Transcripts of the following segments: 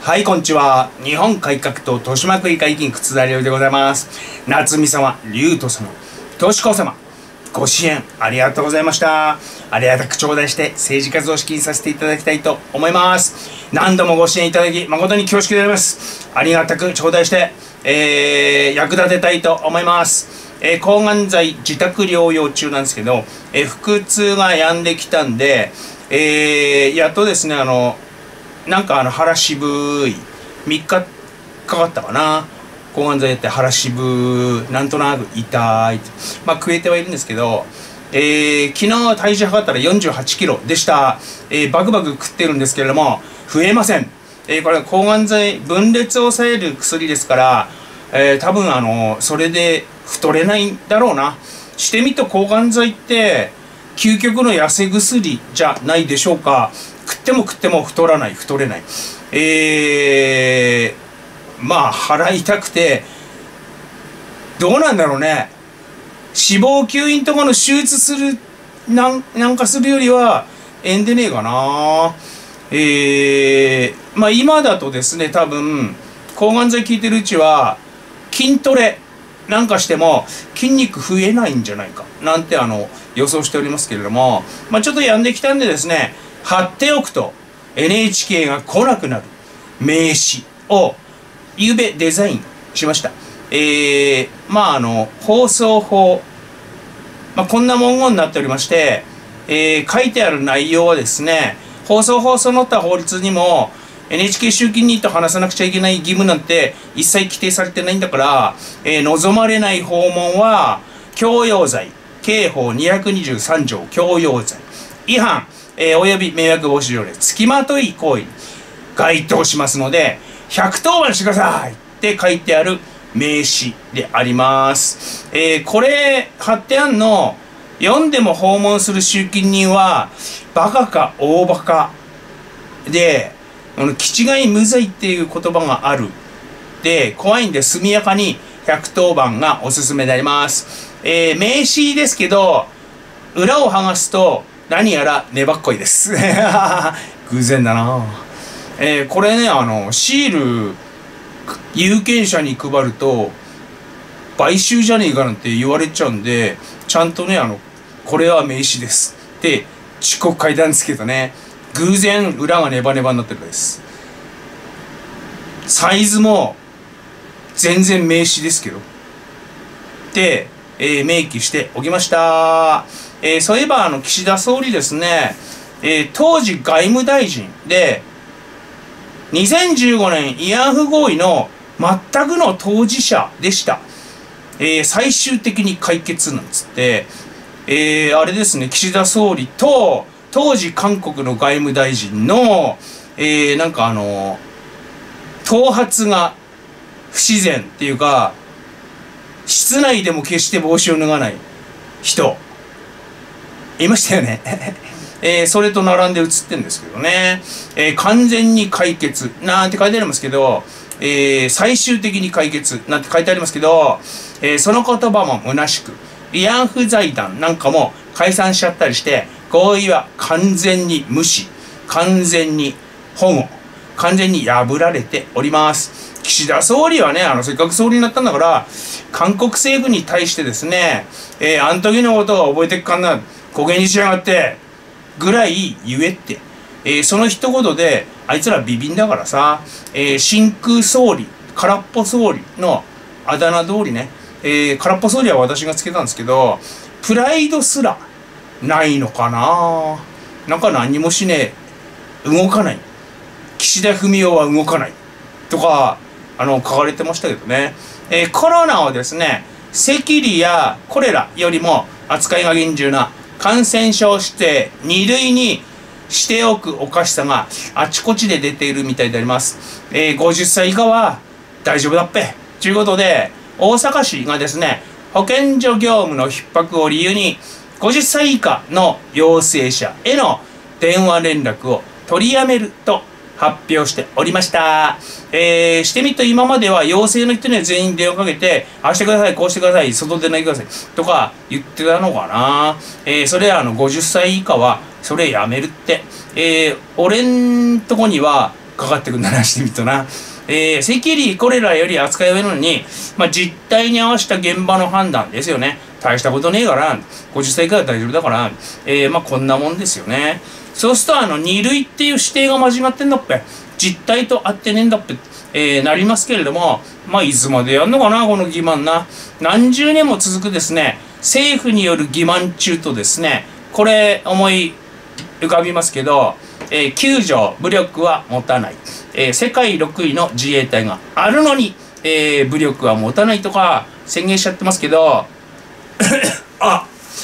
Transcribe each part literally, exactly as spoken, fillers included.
はい、こんにちは。日本改革党豊島区議会議員楠田亮でございます。夏美様、龍斗様、とし子様、ご支援ありがとうございました。ありがたく頂戴して政治活動を資金させていただきたいと思います。何度もご支援いただき誠に恐縮であります。ありがたく頂戴して、えー、役立てたいと思います。えー、抗がん剤自宅療養中なんですけど、えー、腹痛が止んできたんで、えー、やっとですね、あの、なんかあの腹渋いみっかかかったかな、抗がん剤やって腹渋いなんとなく痛い、まあ食えてはいるんですけど、えー、昨日体重測ったらよんじゅうはちキロでした。えー、バクバク食ってるんですけれども増えません。えー、これは抗がん剤分裂を抑える薬ですから、えー、多分あのそれで太れないんだろうな。してみると抗がん剤って究極の痩せ薬じゃないでしょうか。食っても食っても太らない太れない。えー、まあ腹痛くてどうなんだろうね。脂肪吸引とかの手術するなんなんかするよりはえんでねえかな。えー、まあ今だとですね、多分抗がん剤効いてるうちは筋トレなんかしても筋肉増えないんじゃないかなんてあの予想しておりますけれども、まあちょっとやんできたんでですね、貼っておくと エヌエイチケー が来なくなる名刺をゆうべデザインしました。えー、まああの放送法、まあ、こんな文言になっておりまして、えー、書いてある内容はですね、放送法その他法律にも エヌエイチケー 集金人と話さなくちゃいけない義務なんて一切規定されてないんだから、えー、望まれない訪問は強要罪、刑法にひゃくにじゅうさん条強要罪違反、えー、および迷惑防止条例付きまとい行為に該当しますのでひゃくとおばんしてくださいって書いてある名刺であります。えー、これ貼ってあんの読んでも訪問する集金人はバカか大バカで、あの気違い無罪っていう言葉があるで怖いんで速やかにひゃくとおばんがおすすめであります。えー、名刺ですけど裏を剥がすと何やら粘っこいです偶然だな。えー、これね、あのシール有権者に配ると買収じゃねえかなんて言われちゃうんで、ちゃんとね、あのこれは名刺ですって忠告書いたんですけどね、偶然裏がネバネバになってるです。サイズも全然名刺ですけどで、えー、明記しておきました。えー、そういえばあの岸田総理ですね、えー、当時外務大臣でにせんじゅうごねん慰安婦合意の全くの当事者でした。えー、最終的に解決なんつって、えー、あれですね、岸田総理と当時韓国の外務大臣の、えー、なんかあの頭髪が不自然っていうか室内でも決して帽子を脱がない人いましたよね、えー、それと並んで写ってるんですけどね、えー、完全に解決なんて書いてありますけど、えー、最終的に解決なんて書いてありますけど、えー、その言葉も虚しく慰安婦財団なんかも解散しちゃったりして合意は完全に無視、完全に保護、完全に破られております。岸田総理はね、あのせっかく総理になったんだから韓国政府に対してですね、えー、あん時のことは覚えてっかんな焦げにしやがってぐらい言えって、えー、その一言であいつらビビンだからさ、えー、真空総理空っぽ総理のあだ名通りね、えー、空っぽ総理は私がつけたんですけどプライドすらないのかな。なんか何もしねえ、動かない、岸田文雄は動かないとかあの書かれてましたけどね、えー、コロナをですね赤痢やコレラよりも扱いが厳重な感染症指定に類にしておくおかしさがあちこちで出ているみたいであります。えー、ごじゅっさい以下は大丈夫だっぺということで大阪市がですね保健所業務の逼迫を理由にごじゅっさい以下の陽性者への電話連絡を取りやめると発表しておりました。えー、してみると今までは陽性の人には全員電話かけてああしてくださいこうしてください外出ないでくださいとか言ってたのかな。えー、それはあのごじゅっさい以下はそれやめるって、えー、俺んとこにはかかってくんだなしてみるとな。えー、赤痢コレラより扱いを得るのに、まあ、実態に合わせた現場の判断ですよね。大したことねえから、ごじゅっさい以下は大丈夫だから、えー、まあこんなもんですよね。そうするとあのに類っていう指定が間違ってんだっぺ。実態と合ってねえんだっぺ。えー、なりますけれども、まあいつまでやんのかな、この欺瞞な。何十年も続くですね、政府による欺瞞中とですね、これ思い浮かびますけど、えー、きゅう条武力は持たない、えー、世界ろくいの自衛隊があるのに、えー、武力は持たないとか宣言しちゃってますけどあ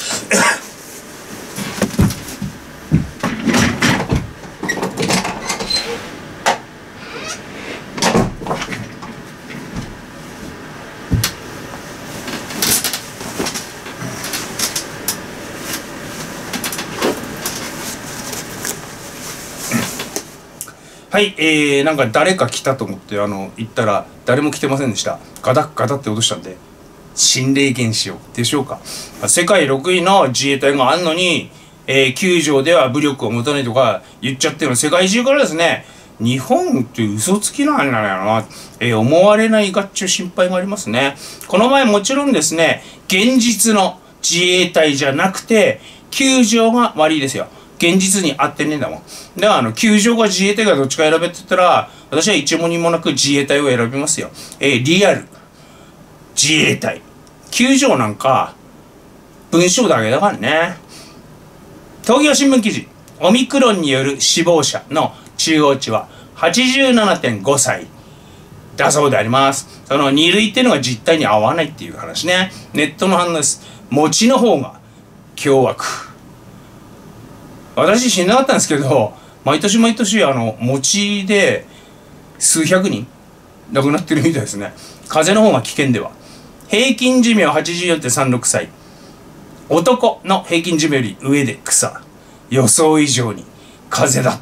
はい、えー、なんか誰か来たと思ってあの行ったら誰も来てませんでした。ガタッガタって落としたんで、心霊現象でしょうか。世界ろくいの自衛隊があんのに、えー、きゅう条では武力を持たないとか言っちゃってるの、世界中からですね、日本って嘘つきなんだよな、えー、思われないがっちゅう心配がありますね。この前もちろんですね、現実の自衛隊じゃなくてきゅう条が悪いですよ。現実に合ってねえんだもん。だからあのきゅう条か自衛隊がどっちか選べって言ったら、私は一問にもなく自衛隊を選びますよ。えー、リアル自衛隊きゅう条なんか文章だけだからね。東京新聞記事、オミクロンによる死亡者の中央値は はちじゅうななてんご 歳だそうであります。そのに類っていうのが実態に合わないっていう話ね。ネットの反応です。餅の方が凶悪。私死んなかったんですけど、毎年毎年あの餅で数百人亡くなってるみたいですね。風邪の方が危険では。平均寿命 はちじゅうよんてんさんろく 歳。男の平均寿命より上で草。予想以上に風邪だった。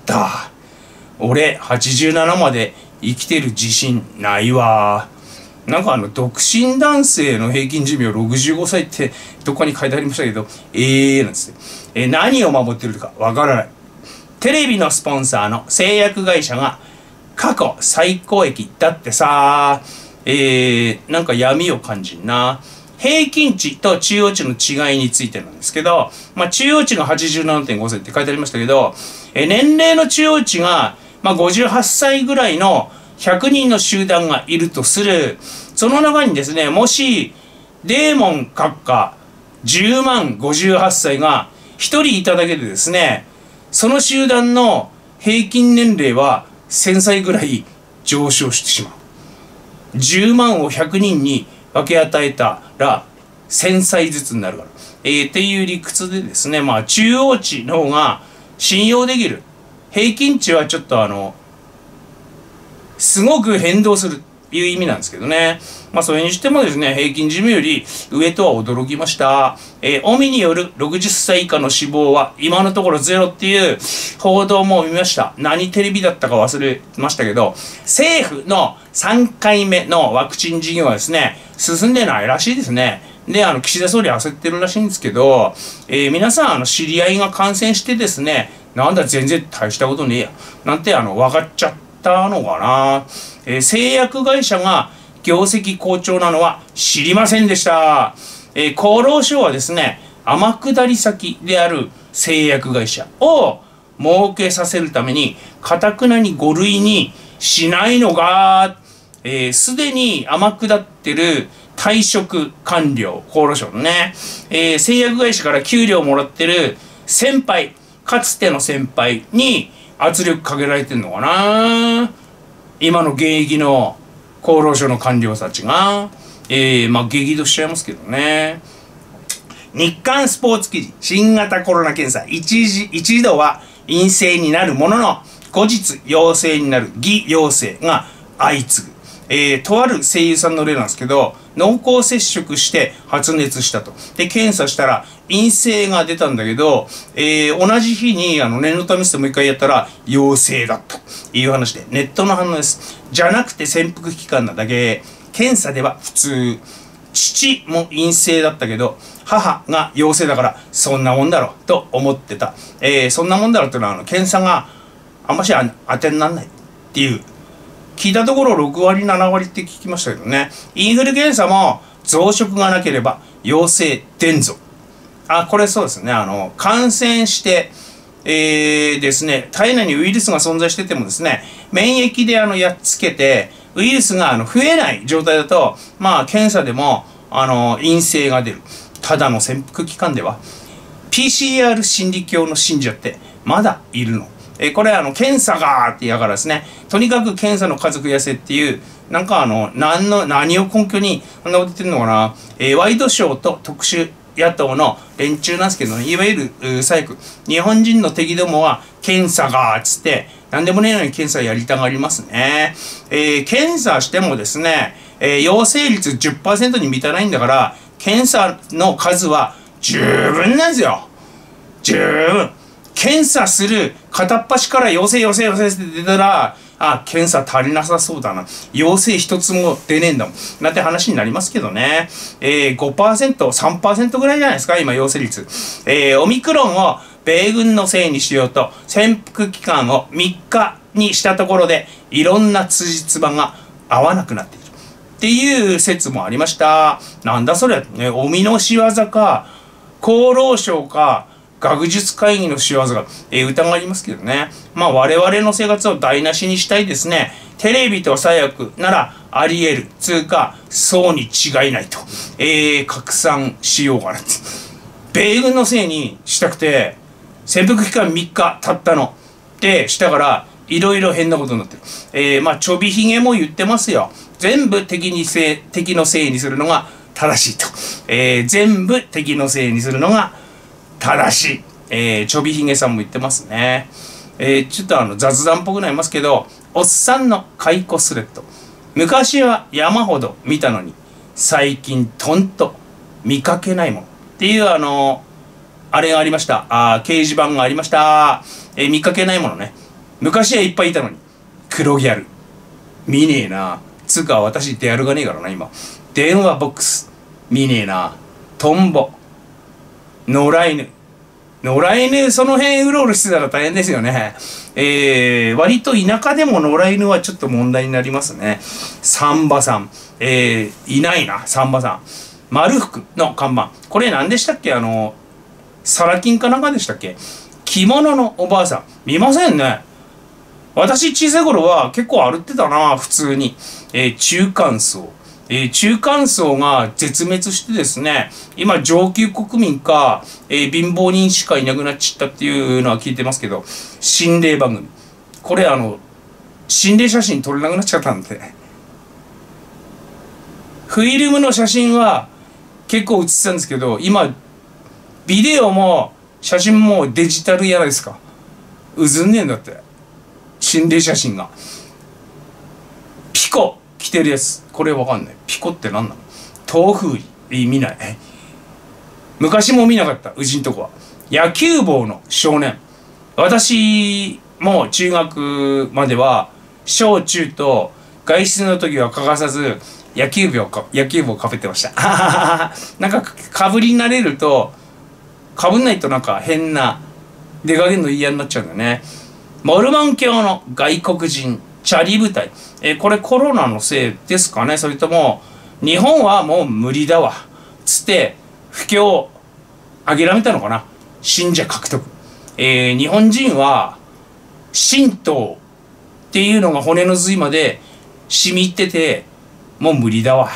俺はちじゅうななまで生きてる自信ないわ。なんかあの独身男性の平均寿命ろくじゅうごさいってどこに書いてありましたけど、ええーなんですね。えー、何を守ってるかわからない。テレビのスポンサーの製薬会社が過去最高益だってさ、えー、なんか闇を感じんな。平均値と中央値の違いについてなんですけど、まあ中央値が はちじゅうななてんご 歳って書いてありましたけど、えー、年齢の中央値が、まあ、ごじゅうはっさいぐらいのひゃくにんの集団がいるとする。その中にですね、もしデーモン閣下じゅうまんごじゅうはっさいがひとりいただけでですね、その集団の平均年齢はせんさいぐらい上昇してしまう。じゅうまんをひゃくにんに分け与えたらせんさいずつになるから。えー、っていう理屈でですね、まあ中央値の方が信用できる。平均値はちょっとあの、すごく変動するいう意味なんですけどね。まあそれにしてもですね、平均寿命より上とは驚きました。えー、オミによるろくじゅっさい以下の死亡は今のところゼロっていう報道も見ました。何テレビだったか忘れましたけど、政府のさんかいめのワクチン事業はですね、進んでないらしいですね。で、あの、岸田総理焦ってるらしいんですけど、えー、皆さん、あの、知り合いが感染してですね、なんだ全然大したことねえや。なんて、あの、分かっちゃったのかな。えー、製薬会社が業績好調なのは知りませんでした。えー、厚労省はですね、天下り先である製薬会社を儲けさせるために、堅くなにご類にしないのが、えー、すでに天下ってる退職官僚、厚労省のね、えー、製薬会社から給料をもらってる先輩、かつての先輩に圧力かけられてんのかな。今の現役の厚労省の官僚たちが、えー、まあ激怒しちゃいますけどね。日刊スポーツ記事、新型コロナ検査、一時、一度は陰性になるものの、後日陽性になる偽陽性が相次ぐ。えー、とある声優さんの例なんですけど、濃厚接触して発熱したと。で、検査したら陰性が出たんだけど、えー、同じ日にあの念のためしてもう一回やったら陽性だという話で、ネットの反応です。じゃなくて潜伏期間なだけ、検査では普通。父も陰性だったけど、母が陽性だから、そんなもんだろうと思ってた。えー、そんなもんだろうっていうのは、あの、検査があんまし当てにならない。 っていう。聞いたところろくわりななわりって聞きましたけどね。インフル検査も増殖がなければ陽性出んぞ。あ、これそうですね。あの、感染して、えー、ですね、体内にウイルスが存在しててもですね、免疫であの、やっつけて、ウイルスがあの、増えない状態だと、まあ、検査でも、あの、陰性が出る。ただの潜伏期間では、ピーシーアール 心理教の信者ってまだいるの。えー、これあの、検査がーって言いながらですね、とにかく検査の数増やせっていう、なんかあの、何の、何を根拠に、こんなこと言ってるのかな、えー、ワイドショーと特殊野党の連中なんですけど、ね、いわゆる、左翼。日本人の敵どもは、検査がーっつって、なんでもねえのに検査やりたがりますね。えー、検査してもですね、えー、陽性率 じゅっパーセント に満たないんだから、検査の数は十分なんですよ。十分。検査する片っ端から陽性陽性陽性って出たら、あ、検査足りなさそうだな。陽性一つも出ねえんだもん。なんて話になりますけどね。えー、ごパーセント、さんパーセント ぐらいじゃないですか、今陽性率。えー、オミクロンを米軍のせいにしようと、潜伏期間をみっかにしたところで、いろんな辻褄が合わなくなっている。っていう説もありました。なんだそれ、ね、お身の仕業か、厚労省か、学術会議の仕業が、えー、疑いますけどね。まあ我々の生活を台無しにしたいですね。テレビと左翼ならあり得る。つうか、そうに違いないと。えー、拡散しようかなって。米軍のせいにしたくて、潜伏期間みっか経ったの。で、したから、いろいろ変なことになってる。えー、まあちょびひげも言ってますよ。全部敵にせい、敵のせいにするのが正しいと。えー、全部敵のせいにするのが正しい。えー、ちょびひげさんも言ってますね。えー、ちょっとあの雑談っぽくなりますけど、おっさんの解雇スレッド。昔は山ほど見たのに、最近とんと見かけないもん。っていうあの、あれがありました。あ、掲示板がありました。えー、見かけないものね。昔はいっぱいいたのに、黒ギャル。見ねえな。つうか私出歩かねえからな、今。電話ボックス。見ねえな。トンボ。野良犬。野良犬、その辺うろうろしてたら大変ですよね。えー、割と田舎でも野良犬はちょっと問題になりますね。サンバさん。えー、いないな、サンバさん。丸福の看板。これ何でしたっけ、あの、サラ金かなんかでしたっけ、着物のおばあさん。見ませんね。私小さい頃は結構歩ってたな、普通に。えー、中間層。えー、中間層が絶滅してですね、今上級国民か、えー、貧乏人しかいなくなっちゃったっていうのは聞いてますけど、心霊番組。これあの、心霊写真撮れなくなっちゃったんで。フィルムの写真は結構写ってたんですけど、今、ビデオも写真もデジタルやないですか。うずんねえんだって。心霊写真が。ピコ着てるやつ。これわかんない。ピコって何なの？豆腐売り。見ない。昔も見なかった。うちんとこは。野球帽の少年。私も中学までは小中と外出の時は欠かさず野球帽か、野球帽かぶってました。なんかかぶりになれると、かぶんないとなんか変な出かけるの嫌になっちゃうんだよね。モルモン教の外国人チャリ部隊。えー、これコロナのせいですかね、それとも日本はもう無理だわつって布教を諦めたのかな。信者獲得。えー、日本人は神道っていうのが骨の髄まで染み入っててもう無理だわ。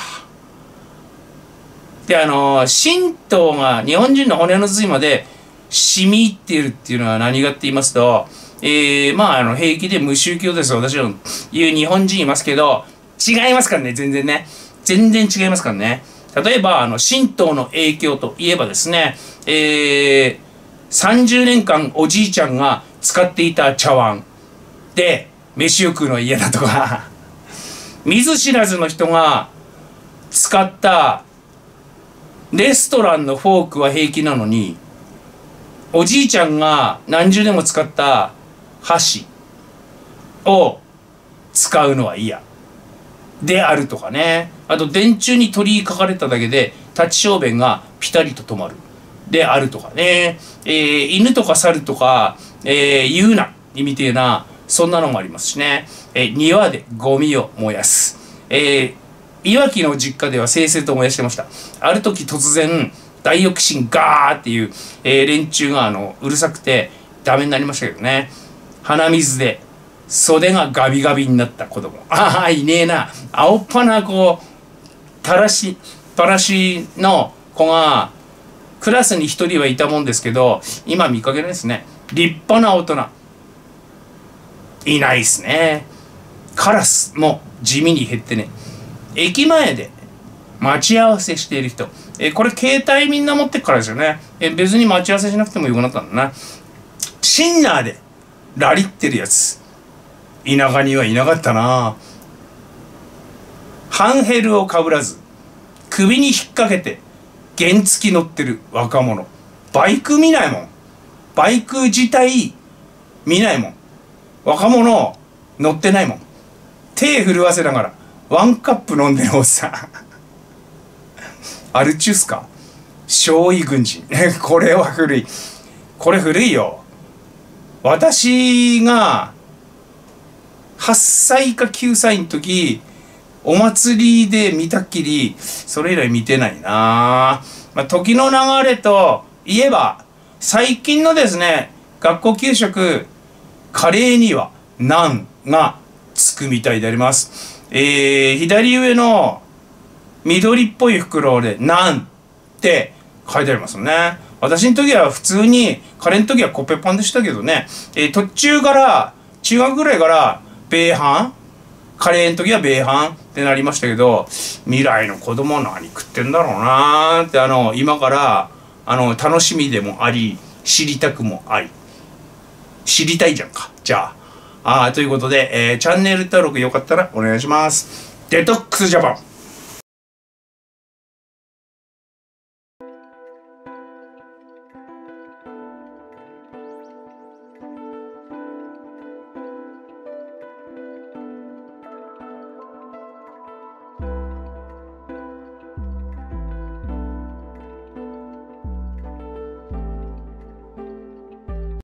で、あのー、神道が日本人の骨の髄まで染み入っているっていうのは何かって言いますと、えー、まあ、あの、平気で無宗教です。私の言う日本人いますけど、違いますからね、全然ね。全然違いますからね。例えば、あの、神道の影響といえばですね、えー、さんじゅうねんかんおじいちゃんが使っていた茶碗で、飯を食うのは嫌だとか、見ず知らずの人が使ったレストランのフォークは平気なのに、おじいちゃんが何十年も使った箸を使うのは嫌であるとかね。あと電柱に鳥居書かれただけで立ち小便がピタリと止まるであるとかね。えー、犬とか猿とか、えー、言うなみたいなそんなのもありますしね。えー、庭でゴミを燃やす。えー、いわきの実家では正々と燃やしてました。ある時突然、ダイオキシンガーっていう、えー、連中があの、うるさくてダメになりましたけどね。鼻水で袖がガビガビになった子供。ああ、いねえな。青っぱなこう、たらし、たらしの子が、クラスに一人はいたもんですけど、今見かけないですね。立派な大人。いないですね。カラスも地味に減ってね。駅前で待ち合わせしている人。え、これ携帯みんな持ってっからですよね。え、別に待ち合わせしなくてもよくなったんだな。シンナーでラリってるやつ。田舎にはいなかったな。ハンヘルをかぶらず、首に引っ掛けて、原付乗ってる若者。バイク見ないもん。バイク自体見ないもん。若者乗ってないもん。手震わせながらワンカップ飲んでるおっさん。アルチュスか少尉軍人。これは古い。これ古いよ。私がはっさいかきゅうさいの時、お祭りで見たっきり、それ以来見てないな。まあ、時の流れといえば、最近のですね、学校給食、カレーにはナンがつくみたいであります。えー、左上の緑っぽい袋でナンって書いてありますよね。私の時は普通に、カレーの時はコッペパンでしたけどね、えー、途中から、中学ぐらいから、米飯カレーの時は米飯ってなりましたけど、未来の子供は何食ってんだろうなーって、あの、今から、あの、楽しみでもあり、知りたくもあり。知りたいじゃんか。じゃあ。あーということで、えー、チャンネル登録よかったらお願いします。デトックスジャパン。